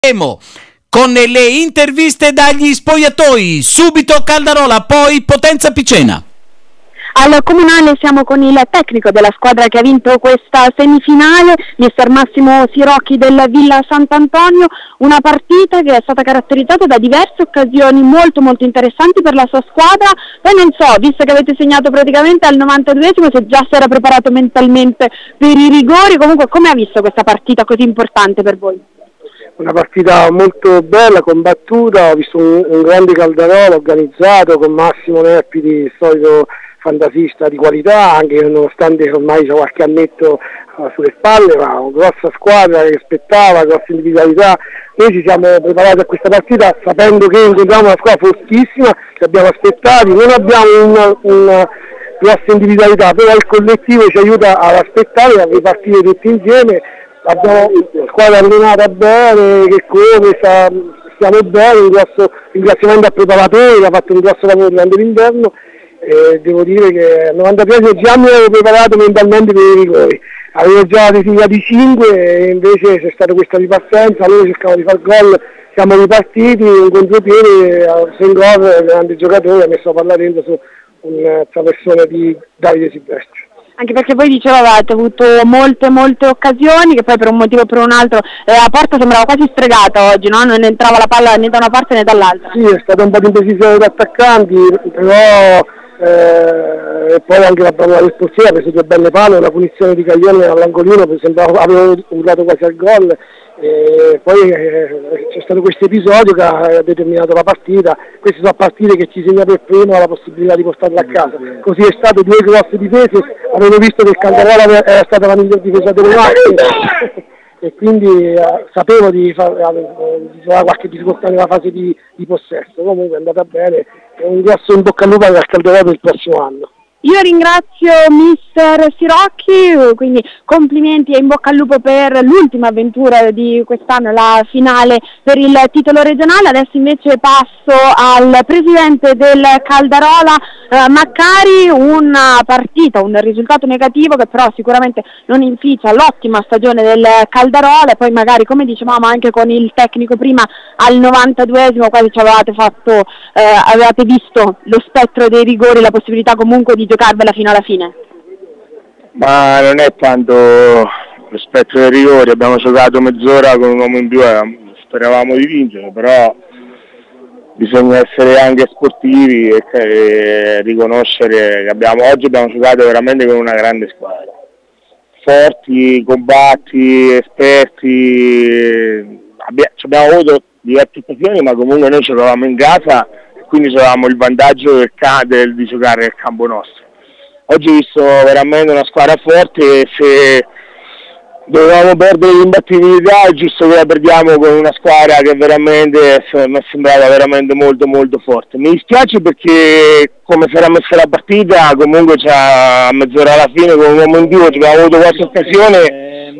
Con le interviste dagli spogliatoi, subito Caldarola, poi Potenza Picena. Al Comunale siamo con il tecnico della squadra che ha vinto questa semifinale, mister Massimo Sirocchi del Villa Sant'Antonio, una partita che è stata caratterizzata da diverse occasioni molto interessanti per la sua squadra. Poi non so, visto che avete segnato praticamente al 92esimo, se già si era preparato mentalmente per i rigori, comunque come ha visto questa partita così importante per voi? Una partita molto bella, combattuta, ho visto un grande Caldarola organizzato con Massimo Neppi, solito fantasista di qualità, anche nonostante ormai c'è qualche annetto sulle spalle, ma una grossa squadra che aspettava, grossa individualità. Noi ci siamo preparati a questa partita sapendo che incontriamo una squadra fortissima, ci abbiamo aspettati, non abbiamo una grossa individualità, però il collettivo ci aiuta ad aspettare, a ripartire tutti insieme. Abbiamo la squadra allenata bene, che come stiamo bene, un grosso ringraziamento al preparatore che ha fatto un grosso lavoro durante l'inverno. Devo dire che al 93 già mi ero preparato mentalmente per i rigori, avevo già disegnati 5 e invece c'è stata questa ripartenza, loro cercavano di far gol, siamo ripartiti, un contropiede, Sengor, grande giocatore, ha messo la palla dentro su un traversone di Davide Silvestri. Anche perché voi avete avuto molte occasioni che poi per un motivo o per un altro la porta sembrava quasi stregata oggi, no? Non entrava la palla né da una parte né dall'altra. Sì, è stata un po' di indecisione degli attaccanti, però e poi anche la bravura del portiere ha preso 2 belle palle, una punizione di Caglione all'angolino, sembrava avevo urlato quasi al gol. Poi c'è stato questo episodio che ha determinato la partita. Queste sono partite che ci segna per primo la possibilità di portarla a casa, così è stato 2 grosse difese, avevo visto che il Caldarola era stata la miglior difesa delle macchine e quindi sapevo di trovare qualche difficoltà nella fase di possesso. Comunque è andata bene, è un grosso in bocca al lupo al Caldarola per il prossimo anno. Io ringrazio mister Sirocchi, quindi complimenti e in bocca al lupo per l'ultima avventura di quest'anno, la finale per il titolo regionale. Adesso invece passo al presidente del Caldarola, Maccari, una partita, un risultato negativo che però sicuramente non inficia l'ottima stagione del Caldarola e poi magari, come dicevamo anche con il tecnico prima, al 92esimo quasi ci avevate visto lo spettro dei rigori, la possibilità comunque di giocarvela fino alla fine. Ma non è tanto lo spettro dei rigori, abbiamo giocato mezz'ora con un uomo in più, speravamo di vincere, però bisogna essere anche sportivi e riconoscere che oggi abbiamo giocato veramente con una grande squadra, forti, combatti, esperti, abbiamo avuto diverse occasioni, ma comunque noi giocavamo in casa e quindi avevamo il vantaggio di giocare nel campo nostro. Oggi ho visto veramente una squadra forte e se dovevamo perdere l'imbattibilità è giusto che la perdiamo con una squadra che veramente mi è sembrata veramente molto forte. Mi dispiace perché come si era messa la partita, comunque a mezz'ora alla fine con un uomo in più abbiamo avuto qualche occasione,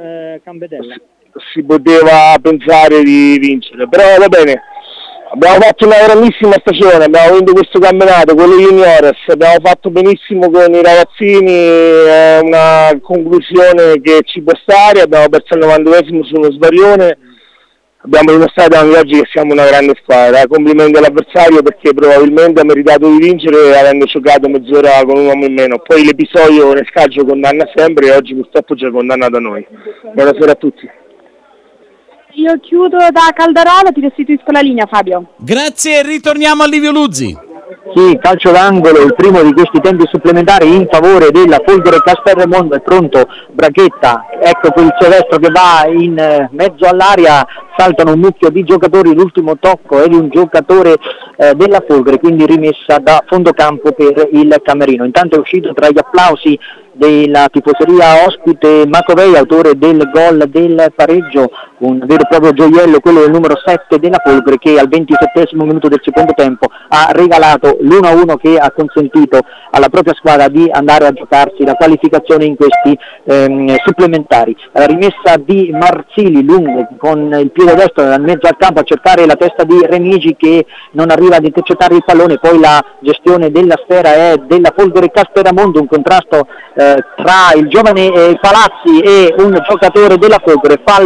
si poteva pensare di vincere, però va bene. Abbiamo fatto una grandissima stagione, abbiamo vinto questo campionato con le juniores, abbiamo fatto benissimo con i ragazzini, è una conclusione che ci può stare, abbiamo perso il 92esimo su uno svarione, abbiamo dimostrato anche oggi che siamo una grande squadra, complimenti all'avversario perché probabilmente ha meritato di vincere avendo giocato mezz'ora con un uomo in meno, poi l'episodio nel calcio condanna sempre e oggi purtroppo ci ha condannato a noi. Buonasera a tutti. Io chiudo da Caldarola, ti restituisco la linea Fabio. Grazie e ritorniamo a Livio Luzzi. Sì, calcio d'angolo, il primo di questi tempi supplementari in favore della Folgore Castelremondo, è pronto Brachetta, ecco quel silvestro che va in mezzo all'aria, saltano un mucchio di giocatori, l'ultimo tocco è di un giocatore della Folgore, quindi rimessa da fondo campo per il Camerino. Intanto è uscito tra gli applausi della tifoseria ospite Macovei, autore del gol del pareggio, un vero e proprio gioiello, quello del numero 7 della Folgore, che al 27esimo minuto del secondo tempo ha regalato l'1-1 che ha consentito alla propria squadra di andare a giocarsi la qualificazione in questi supplementari. La rimessa di Marzili lungo con il piede destro in mezzo al campo a cercare la testa di Remigi che non arriva ad intercettare il pallone, poi la gestione della sfera è della Folgore Castelramondo, un contrasto tra il giovane Palazzi e un giocatore della Folgore, fallo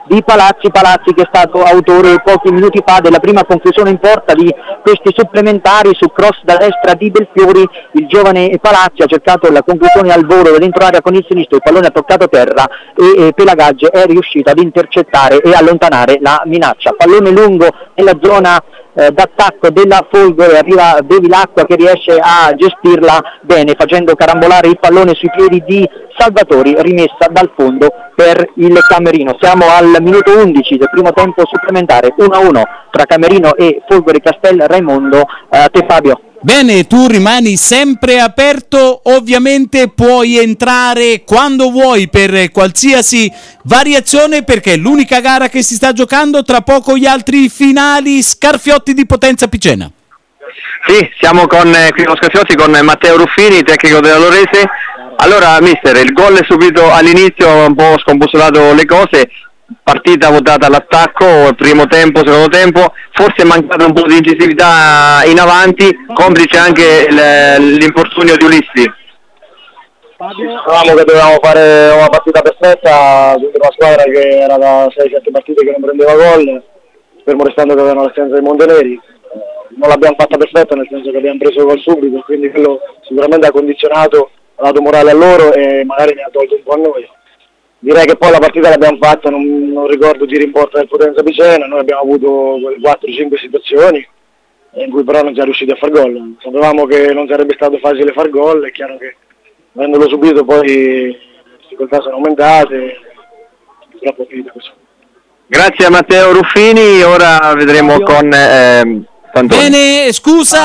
di Palazzi che è stato autore pochi minuti fa della prima conclusione in porta di questi supplementari. Su cross da destra di Belfiori, il giovane Palazzi ha cercato la conclusione al volo dentro area con il sinistro, il pallone ha toccato terra e Pelagagge è riuscito ad intercettare e allontanare la minaccia. Pallone lungo nella zona d'attacco della Folgore, arriva Bevilacqua che riesce a gestirla bene facendo carambolare il pallone sui piedi di Salvatori, rimessa dal fondo per il Camerino. Siamo al minuto 11 del primo tempo supplementare, 1-1 tra Camerino e Folgore Castel Raimondo. A te Fabio. Bene, tu rimani sempre aperto, ovviamente puoi entrare quando vuoi per qualsiasi variazione, perché è l'unica gara che si sta giocando, tra poco gli altri finali. Scarfiotti di Potenza Picena. Sì, siamo qui con Scarfiotti con Matteo Ruffini, tecnico della Lorese. Allora mister, il gol è subito all'inizio, ha un po' scombussolato le cose, partita votata all'attacco, primo tempo, secondo tempo, forse è mancato un po' di incisività in avanti, complice anche l'infortunio di Ulissi. Pensavamo che dovevamo fare una partita perfetta contro una squadra che era da 6-7 partite che non prendeva gol, fermo restando che avevano l'assenza dei Monteneri. Non l'abbiamo fatta perfetta, nel senso che abbiamo preso gol subito, quindi quello sicuramente ha condizionato, ha dato morale a loro e magari ne ha tolto un po' a noi. Direi che poi la partita l'abbiamo fatta, non ricordo tiri in porta del Potenza Picena, noi abbiamo avuto 4-5 situazioni in cui però non siamo riusciti a far gol. Sapevamo che non sarebbe stato facile far gol, è chiaro che avendolo subito poi le difficoltà sono aumentate, purtroppo è finita così. Grazie a Matteo Ruffini, ora vedremo con Fantoni. Bene, scusa,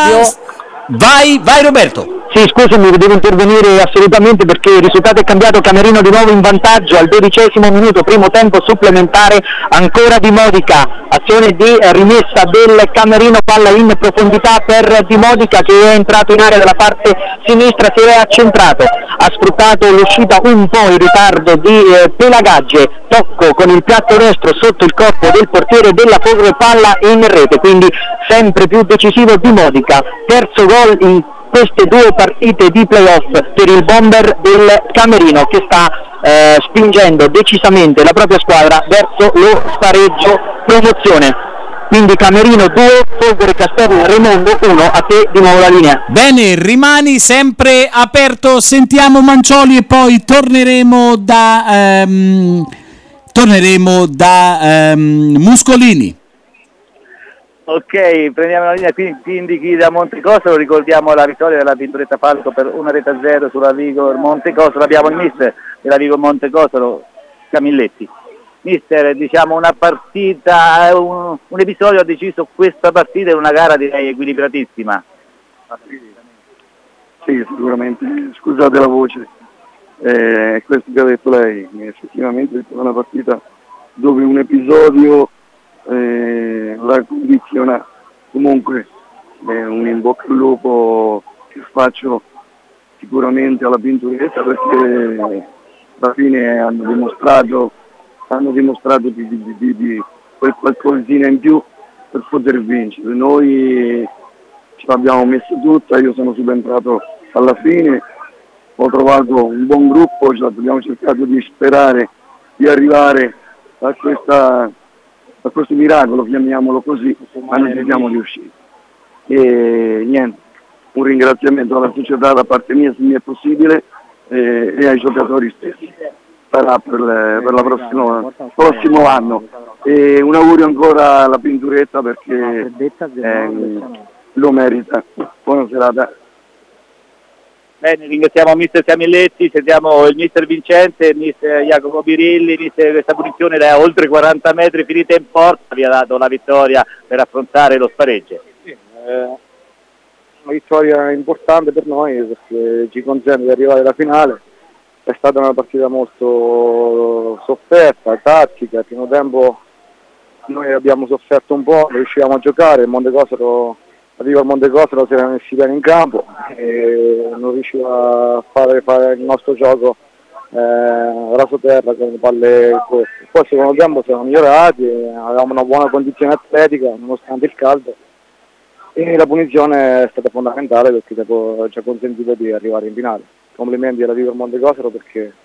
vai Roberto. Sì, scusami, devo intervenire assolutamente perché il risultato è cambiato. Camerino di nuovo in vantaggio al 12° minuto, primo tempo supplementare, ancora Di Modica, azione di rimessa del Camerino, palla in profondità per Di Modica che è entrato in area dalla parte sinistra, si è accentrato, ha sfruttato l'uscita un po' in ritardo di Pelagagge, tocco con il piatto destro sotto il corpo del portiere della Folgore, palla in rete, quindi sempre più decisivo Di Modica, terzo gol in queste due partite di playoff per il bomber del Camerino che sta spingendo decisamente la propria squadra verso lo spareggio promozione. Quindi Camerino 2, Folgore Castel Raimondo 1, a te di nuovo la linea. Bene, rimani sempre aperto, sentiamo Mancioli e poi torneremo da Muscolini. Ok, prendiamo la linea, quindi chi da Montecosolo, ricordiamo la vittoria della Pinturetta Falco per 1-0 sulla Vigor Montecosolo. Abbiamo il mister della Vigor Montecosolo, Camilletti. Mister, diciamo una partita, un episodio ha deciso questa partita in una gara direi equilibratissima. Sì, sicuramente, scusate la voce, questo che ha detto lei, effettivamente è stata una partita dove un episodio la condiziona. Comunque un in bocca al lupo che faccio sicuramente alla Pinturetta, perché alla fine hanno dimostrato di quel qualcosina in più per poter vincere. Noi ce l'abbiamo messa tutta, io sono subentrato alla fine, ho trovato un buon gruppo, abbiamo cercato di sperare di arrivare a questo miracolo, chiamiamolo così, ma non ci siamo riusciti. E niente, un ringraziamento alla società da parte mia se mi è possibile e ai giocatori stessi sarà per la prossimo anno. E un augurio ancora alla Pinturetta perché lo merita. Buona serata. Bene, ringraziamo il mister Camilletti, sentiamo il mister Vincente, il mister Jacopo Birilli. Mister, questa punizione da oltre 40 metri finita in porta vi ha dato la vittoria per affrontare lo spareggio. Sì, una vittoria importante per noi perché ci consente di arrivare alla finale. È stata una partita molto sofferta, tattica, al primo tempo noi abbiamo sofferto un po', riuscivamo a giocare, arriva al Montecosolo, si era messi bene in campo e non riusciva a fare il nostro gioco raso terra con le palle corte. Poi il secondo tempo siamo migliorati, avevamo una buona condizione atletica nonostante il caldo e la punizione è stata fondamentale perché ci ha consentito di arrivare in finale. Complimenti alla Vigor Montecosolo perché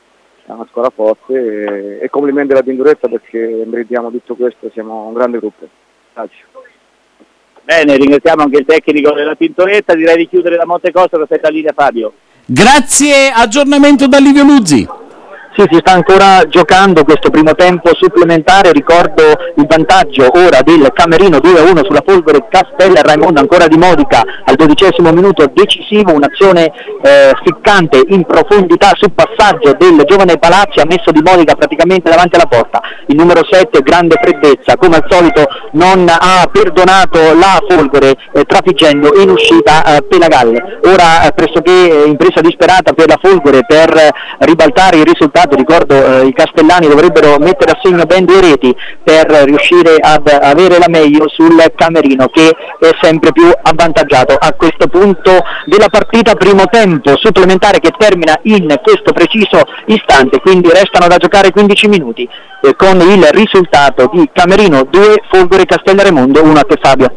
è una squadra forte e complimenti alla Tintoretta perché meritiamo tutto questo, siamo un grande gruppo. Grazie. Bene, ringraziamo anche il tecnico della Tintoretta, direi di chiudere da Montecosta, aspetta linea Fabio. Grazie, aggiornamento da Livio Luzzi. Sì, si sta ancora giocando questo primo tempo supplementare, ricordo il vantaggio ora del Camerino 2-1 sulla Folgore Castel Raimondo, ancora di Modica al 12° minuto decisivo, un'azione ficcante in profondità su passaggio del giovane Palazzi, ha messo di Modica praticamente davanti alla porta, il numero 7 grande freddezza, come al solito non ha perdonato la Folgore trafiggendo in uscita Pelagalle, ora pressoché impresa disperata per la Folgore per ribaltare il risultato. Ricordo i castellani dovrebbero mettere a segno ben 2 reti per riuscire ad avere la meglio sul Camerino che è sempre più avvantaggiato a questo punto della partita, primo tempo supplementare che termina in questo preciso istante, quindi restano da giocare 15 minuti con il risultato di Camerino 2 Folgore Castellaremondo 1. A te Fabio.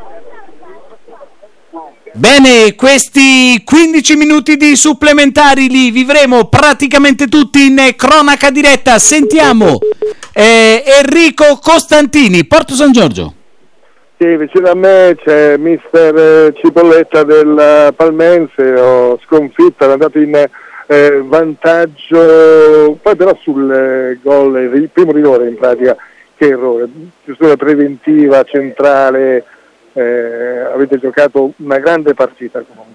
Bene, questi 15 minuti di supplementari li vivremo praticamente tutti in cronaca diretta. Sentiamo Enrico Costantini, Porto San Giorgio. Sì, vicino a me c'è mister Cipolletta del Palmense, ho sconfitto, è andato in vantaggio, poi però sul gol, il primo rigore in pratica, che errore, chiusura preventiva, centrale. Avete giocato una grande partita comunque.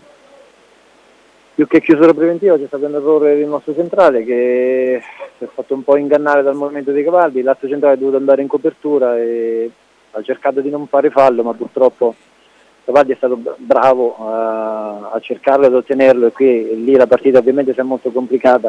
Più che chiusura preventiva c'è stato un errore del nostro centrale che si è fatto un po' ingannare dal movimento dei cavalli, l'altro centrale è dovuto andare in copertura e ha cercato di non fare fallo, ma purtroppo Cavalli è stato bravo a cercarlo ed ottenerlo, e lì la partita ovviamente si è molto complicata.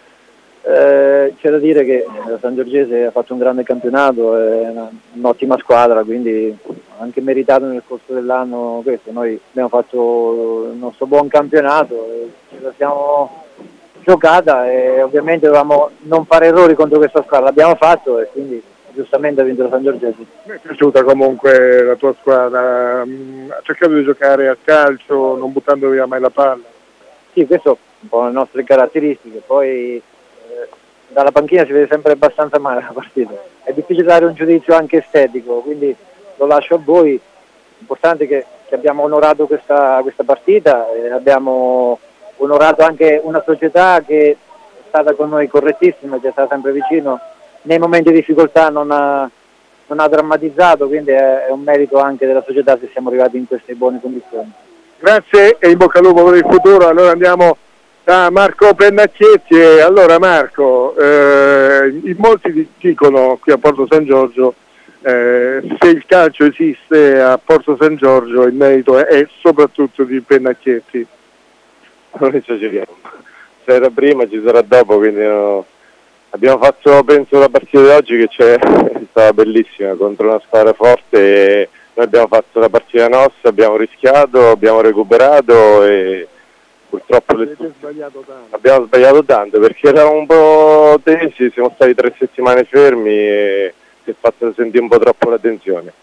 C'è da dire che la San Giorgese ha fatto un grande campionato, è un'ottima squadra, quindi anche meritato nel corso dell'anno questo. Noi abbiamo fatto il nostro buon campionato, ce la siamo giocata e ovviamente dovevamo non fare errori contro questa squadra, l'abbiamo fatto e quindi giustamente ha vinto la San Giorgese. Mi è piaciuta comunque la tua squadra, ha cercato di giocare a calcio non buttando via mai la palla. Sì, questo è un po' le nostre caratteristiche, poi dalla panchina si vede sempre abbastanza male la partita, è difficile dare un giudizio anche estetico, quindi lo lascio a voi. L'importante è che abbiamo onorato questa partita e abbiamo onorato anche una società che è stata con noi correttissima, che è stata sempre vicino, nei momenti di difficoltà non ha drammatizzato, quindi è un merito anche della società se siamo arrivati in queste buone condizioni. Grazie e in bocca al lupo per il futuro. Allora andiamo da Marco Pennacchietti. Allora Marco, in molti dicono qui a Porto San Giorgio se il calcio esiste a Porto San Giorgio il merito è soprattutto di Pennacchietti. Non esageriamo, c'era prima, ci sarà dopo, quindi no. Abbiamo fatto, penso, la partita di oggi che è stata bellissima contro una squadra forte e noi abbiamo fatto la partita nostra, abbiamo rischiato, abbiamo recuperato e purtroppo abbiamo sbagliato tanto perché eravamo un po' tesi, siamo stati 3 settimane fermi e si è fatto sentire un po' troppo la tensione.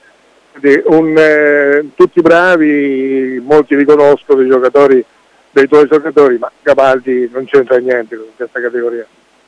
Tutti bravi, molti riconoscono dei tuoi giocatori, ma Cavaldi non c'entra niente con questa categoria.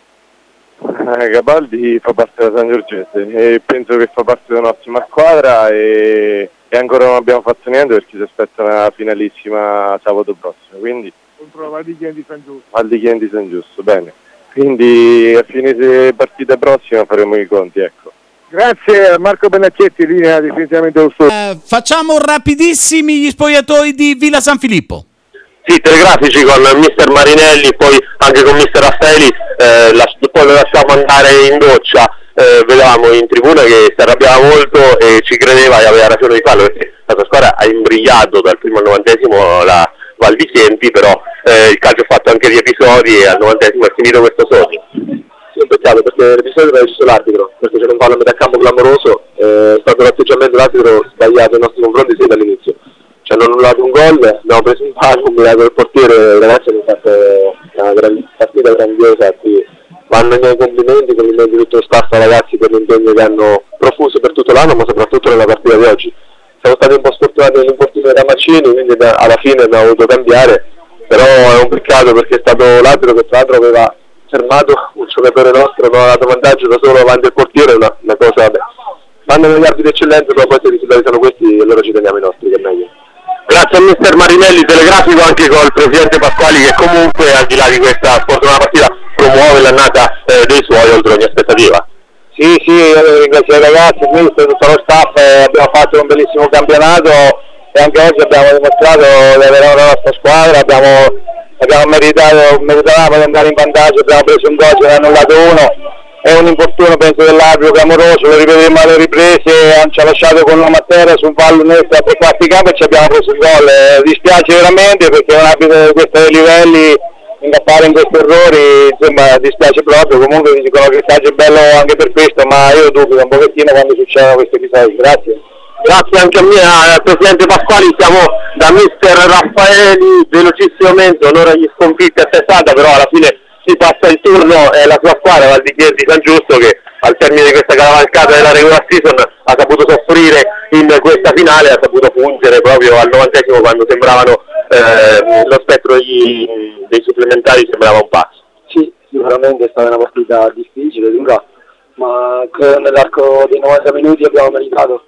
Cavaldi fa parte della San Giorgese e penso che fa parte di un'ottima squadra e ancora non abbiamo fatto niente perché si aspetta una finalissima sabato prossimo, quindi contro la Val di Chieti San Giusto. Val di Chieti San Giusto, bene, quindi a fine partita prossima faremo i conti, ecco. Grazie a Marco Pennacchietti, linea definitivamente lo studio. Facciamo rapidissimi gli spogliatoi di Villa San Filippo. Sì, telegrafici con mister Marinelli, poi anche con mister Raffaeli, poi lo lasciamo andare in doccia, vedevamo in tribuna che si arrabbiava molto e ci credeva e aveva ragione di farlo perché la sua squadra ha imbrigliato dal primo al 90esimo la Val di Chieti, però il calcio ha fatto anche gli episodi e al 90esimo è finito questo sogno. Sì, un peccato perché l'episodio l'ha visto l'arbitro, perché c'era un fallo a metà campo clamoroso, è stato l'atteggiamento dell'arbitro sbagliato nei nostri confronti sin dall'inizio. Ci hanno annullato un gol, abbiamo preso un palo, un miracolo del portiere, i ragazzi hanno fatto una partita grandiosa a cui vanno i miei complimenti di tutto lo staff ragazzi per l'impegno che hanno profuso per tutto l'anno, ma soprattutto nella partita di oggi. Siamo stati un po' sfortunati nell'importune da Mancini, quindi alla fine abbiamo dovuto cambiare, però è un peccato perché è stato l'arbitro che tra l'altro aveva fermato un giocatore nostro, non ha dato vantaggio da solo avanti al portiere, una cosa, vabbè. Fanno degli arbitri eccellenti, però poi se i risultati sono questi, allora ci teniamo i nostri, che è meglio. Grazie a mister Marinelli, telegrafico anche col presidente Pasquali, che comunque al di là di questa sfortunata partita promuove l'annata dei suoi oltre ogni aspettativa. Sì, io devo ringraziare i ragazzi, il mister, tutto lo staff, abbiamo fatto un bellissimo campionato e anche oggi abbiamo dimostrato di avere la nostra squadra, meritavamo di andare in vantaggio, abbiamo preso un gol, ce ne hanno annullato uno, è un infortunio penso dell'arbitro clamoroso, lo rivedremo alle riprese, ci ha lasciato con una matera su un fallo nostro a 3 quarti campo e ci abbiamo preso il gol, dispiace veramente perché un arbitro di questi livelli incappare in questi errori, insomma dispiace proprio, comunque vi dicono che il calcio è bello anche per questo, ma io dubito un pochettino quando succedono questi episodi, grazie. Grazie anche a me, al presidente Pasquali, siamo da mister Raffaeli, velocissimamente, un'ora gli sconfitti a testata, però alla fine si passa il turno e la sua squadra, Val di Chieri di San Giusto, che al termine di questa cavalcata della regular season ha saputo soffrire in questa finale, ha saputo fungere proprio al 90esimo quando sembravano lo spettro dei supplementari sembrava un passo. Sì, sicuramente è stata una partita difficile, dura, ma nell'arco dei 90 minuti abbiamo meritato,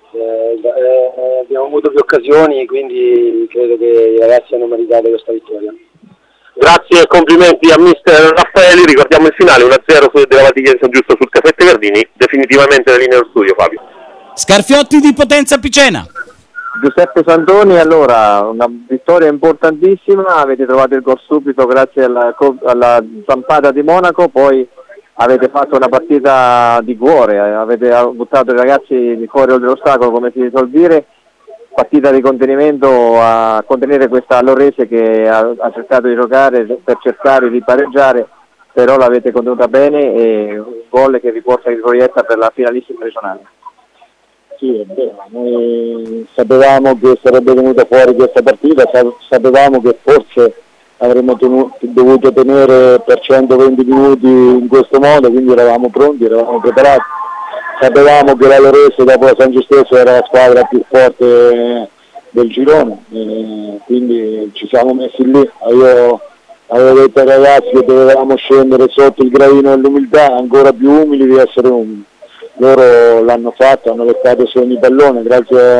abbiamo avuto più occasioni, quindi credo che i ragazzi hanno meritato questa vittoria. Grazie e complimenti a mister Raffaeli, ricordiamo il finale 1-0 della Val di Chieri San Giusto sul Caffette Verdini, definitivamente la linea dello studio, Fabio. Scarfiotti di Potenza Picena. Giuseppe Santoni, allora una vittoria importantissima, avete trovato il gol subito grazie alla zampata di Monaco, poi avete fatto una partita di cuore, avete buttato i ragazzi fuori dell'ostacolo come si suol dire, partita di contenimento a contenere questa Lorese che ha cercato di giocare per cercare di pareggiare, però l'avete contenuta bene e un gol che vi porta in proietta per la finalissima regionale. Sì, è vero, noi sapevamo che sarebbe venuta fuori questa partita, sapevamo che forse avremmo dovuto tenere per 120 minuti in questo modo, quindi eravamo pronti, eravamo preparati, sapevamo che la Lorese dopo la San Giusto era la squadra più forte del girone, quindi ci siamo messi lì, io avevo detto ai ragazzi che dovevamo scendere sotto il gradino dell'umiltà, ancora più umili di essere umili. Loro l'hanno fatto, hanno leccato su ogni pallone, grazie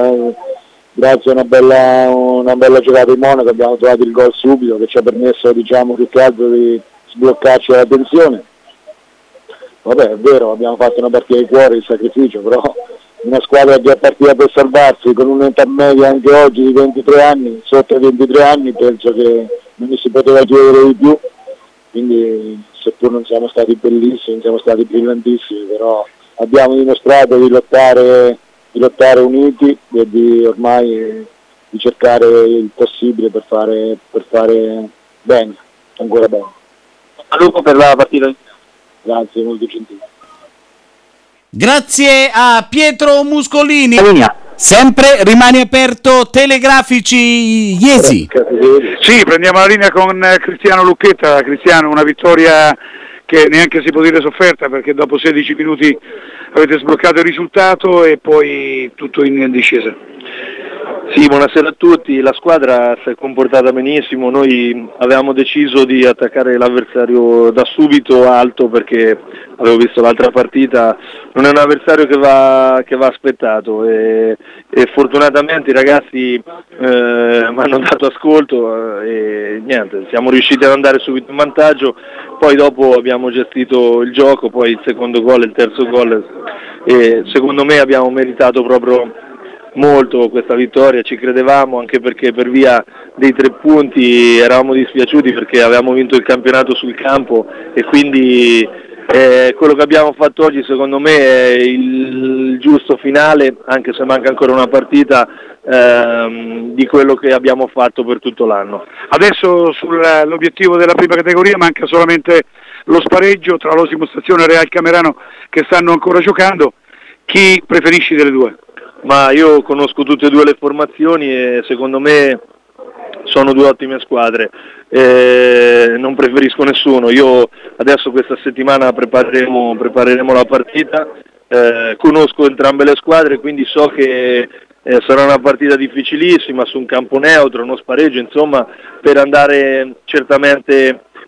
a una bella giocata in Monaco abbiamo trovato il gol subito che ci ha permesso, diciamo, più che altro di sbloccarci la tensione. Vabbè, è vero, abbiamo fatto una partita di cuore, di sacrificio, però una squadra che è partita per salvarsi con un'età media anche oggi di 23 anni, sotto i 23 anni, penso che non si poteva chiedere di più, quindi seppur non siamo stati bellissimi, non siamo stati brillantissimi, però abbiamo dimostrato di lottare uniti e di cercare il possibile per fare bene, ancora bene. Saluto per la partita. Grazie, molto gentile. Grazie a Pietro Muscolini. Sempre rimane aperto Telegrafici Iesi. Sì, prendiamo la linea con Cristiano Lucchetta. Cristiano, una vittoria che neanche si può dire sofferta, perché dopo 16 minuti avete sbloccato il risultato e poi tutto in discesa. Sì, buonasera a tutti, la squadra si è comportata benissimo, noi avevamo deciso di attaccare l'avversario da subito alto perché avevo visto l'altra partita, non è un avversario che va aspettato e fortunatamente i ragazzi mi hanno dato ascolto e niente, siamo riusciti ad andare subito in vantaggio, poi dopo abbiamo gestito il gioco, poi il secondo gol e il terzo gol e secondo me abbiamo meritato proprio molto questa vittoria, ci credevamo anche perché per via dei 3 punti eravamo dispiaciuti perché avevamo vinto il campionato sul campo e quindi quello che abbiamo fatto oggi secondo me è il giusto finale, anche se manca ancora una partita di quello che abbiamo fatto per tutto l'anno. Adesso sull'obiettivo della prima categoria manca solamente lo spareggio tra l'Osimo Stazione e Real Camerano che stanno ancora giocando, chi preferisci delle due? Ma io conosco tutte e due le formazioni e secondo me sono 2 ottime squadre, non preferisco nessuno, io adesso questa settimana prepareremo la partita, conosco entrambe le squadre quindi so che sarà una partita difficilissima su un campo neutro, uno spareggio, insomma per andare certamente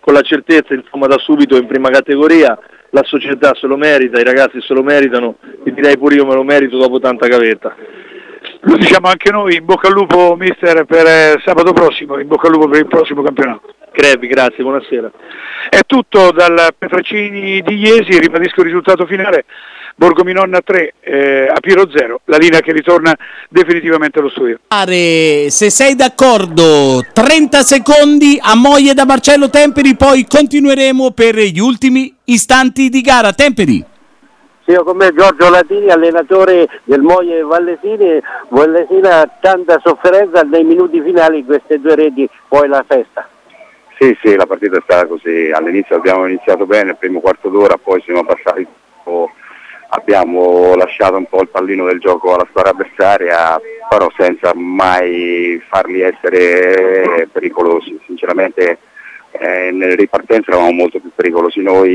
con la certezza, insomma, da subito in prima categoria. La società se lo merita, i ragazzi se lo meritano, e direi pure io me lo merito dopo tanta gavetta. Lo diciamo anche noi, in bocca al lupo mister per sabato prossimo, in bocca al lupo per il prossimo campionato. Crepi, grazie, buonasera. È tutto dal Petracini di Iesi, ribadisco il risultato finale, Borgominonna 3, Apiero 0, la linea che ritorna definitivamente allo studio. Se sei d'accordo, 30 secondi a moglie da Marcello Temperi, poi continueremo per gli ultimi istanti di gara. Temperi. Sì, io con me Giorgio Latini, allenatore del Moie Vallesini. Vallesina ha tanta sofferenza nei minuti finali, queste due reti, poi la festa. Sì, la partita è stata così, all'inizio abbiamo iniziato bene, il primo quarto d'ora, poi siamo passati, abbiamo lasciato un po' il pallino del gioco alla squadra avversaria, però senza mai farli essere pericolosi. Sinceramente nelle ripartenze eravamo molto più pericolosi noi,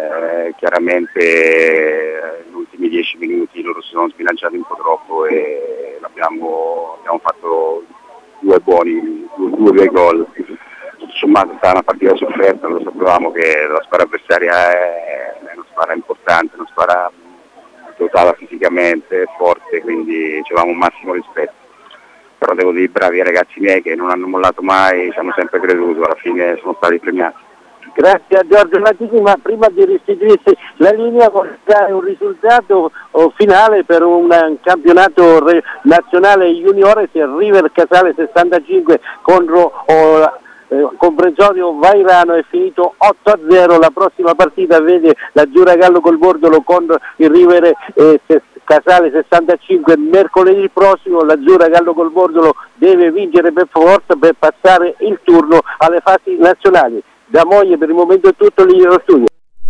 chiaramente negli ultimi 10 minuti loro si sono sbilanciati un po' troppo e abbiamo fatto due bei gol. Sommato è stata una partita sofferta, lo sapevamo che la squadra avversaria è una squadra importante, una squadra dotata fisicamente, forte, quindi ci avevamo un massimo rispetto. Però devo dire bravi ai ragazzi miei che non hanno mollato mai, ci hanno sempre creduto, alla fine sono stati premiati. Grazie a Giorgio Latini, ma prima di restituirsi la linea vorrei dare un risultato finale per un campionato nazionale juniores, River Casale 65 contro Comprensorio Vairano è finito 8-0. La prossima partita vede la Giura Gallo col Bordolo contro il River Casale 65 mercoledì prossimo. La Giura Gallo col Bordolo deve vincere per forza per passare il turno alle fasi nazionali. Da Moglie per il momento è tutto, lì nello studio.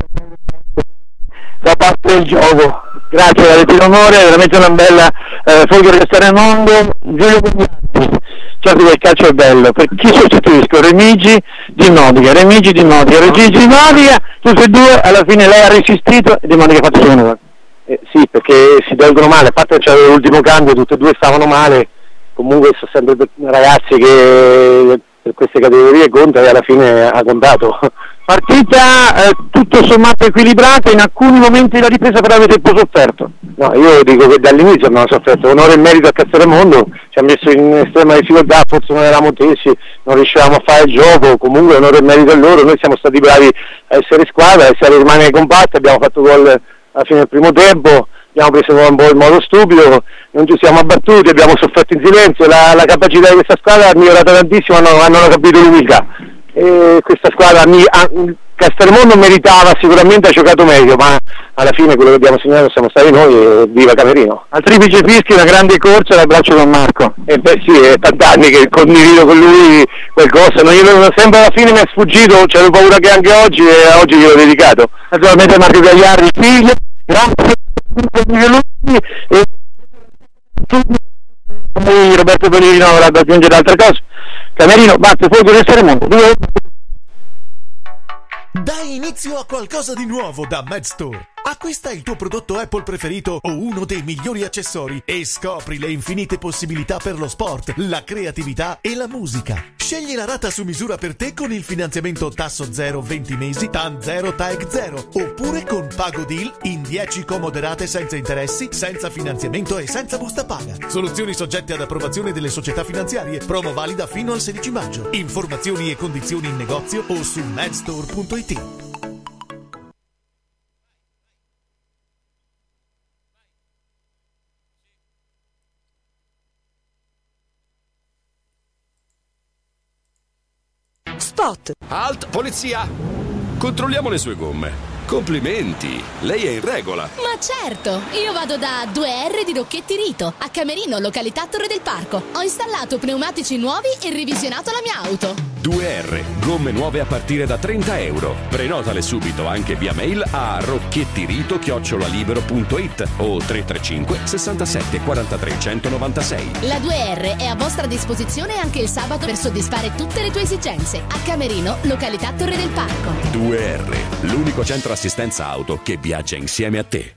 Da parte del gioco, grazie Valentino Amore, veramente una bella Folgore Castellamondo, Giulio Bugnatti. Certo che il calcio è bello, per chi sostituisco? Remigi di Nodica, Regigi di Nodica, tutti e due alla fine lei ha resistito e di Nodica ha fatto solo una. Sì, perché si tolgono male, a parte che c'era l'ultimo cambio, tutti e due stavano male, comunque sono sempre ragazzi che per queste categorie conta e alla fine ha contato. Partita tutto sommato equilibrata, in alcuni momenti della ripresa però avete un po' sofferto. No, io dico che dall'inizio abbiamo sofferto, onore e merito a Castellamondo, ci ha messo in estrema difficoltà, forse non eravamo tesi, non riuscivamo a fare il gioco, comunque onore e merito a loro, noi siamo stati bravi a essere squadra, a essere rimane compatti, abbiamo fatto gol alla fine del primo tempo, abbiamo preso un po' in modo stupido, non ci siamo abbattuti, abbiamo sofferto in silenzio, la capacità di questa squadra ha migliorato tantissimo, hanno capito l'umiltà. E questa squadra Castermondo meritava, sicuramente ha giocato meglio, ma alla fine quello che abbiamo segnato siamo stati noi e viva Camerino. Al Triplice Fischi una grande corsa, l'abbraccio con Marco. E beh sì, è tant'anni che condivido con lui qualcosa, sempre alla fine mi è sfuggito, c'avevo paura che anche oggi e oggi gliel'ho dedicato. Naturalmente Marco Gagliardi, figlio, grazie e Roberto Pellegrino avrà da aggiungere altre cose. Camerino batte Folgore Castellamondo 2. Dai inizio a qualcosa di nuovo da MedStore. Acquista il tuo prodotto Apple preferito o uno dei migliori accessori e scopri le infinite possibilità per lo sport, la creatività e la musica. Scegli la rata su misura per te con il finanziamento tasso 0 20 mesi, TAN 0 TAEG 0 oppure con Pago Deal in 10 comoderate senza interessi, senza finanziamento e senza busta paga. Soluzioni soggette ad approvazione delle società finanziarie. Promo valida fino al 16 maggio. Informazioni e condizioni in negozio o su medstore.it. Spot. Halt, polizia! Controlliamo le sue gomme. Complimenti, lei è in regola. Ma certo, io vado da 2R di Rocchetti Rito, a Camerino, località Torre del Parco. Ho installato pneumatici nuovi e revisionato la mia auto. 2R, gomme nuove a partire da €30. Prenotale subito anche via mail a rocchettirito@libero.it o 335 67 43 196. La 2R è a vostra disposizione anche il sabato per soddisfare tutte le tue esigenze. A Camerino, località Torre del Parco. 2R, l'unico centro assistenza auto che viaggia insieme a te.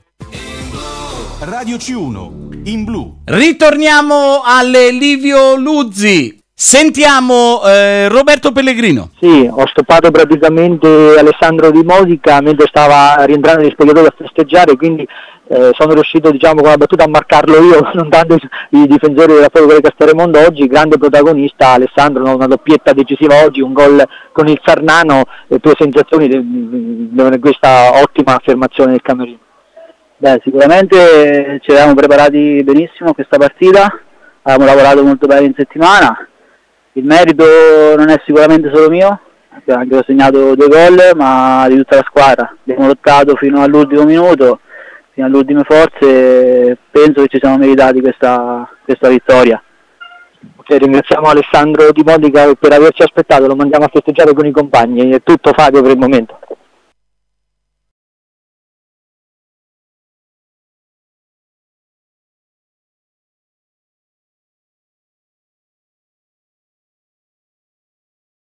Radio C1 in blu. Ritorniamo alle Livio Luzzi. Sentiamo Roberto Pellegrino. Sì, ho stoppato praticamente Alessandro Di Modica mentre stava rientrando negli spogliatoi a festeggiare, quindi sono riuscito, diciamo, con la battuta a marcarlo io, non tanto i difensori della Folgore Castelremondo. Oggi grande protagonista Alessandro, una doppietta decisiva oggi, un gol con il Sarnano. Le tue sensazioni di questa ottima affermazione del Camerino? Beh, sicuramente ci eravamo preparati benissimo a questa partita, avevamo lavorato molto bene in settimana. Il merito non è sicuramente solo mio, anche ho segnato 2 gol, ma di tutta la squadra. Abbiamo lottato fino all'ultimo minuto, fino alle ultime forze, penso che ci siamo meritati questa vittoria. Okay, ringraziamo Alessandro Di Modica per averci aspettato, lo mandiamo a festeggiare con i compagni. È tutto, Fabio, per il momento.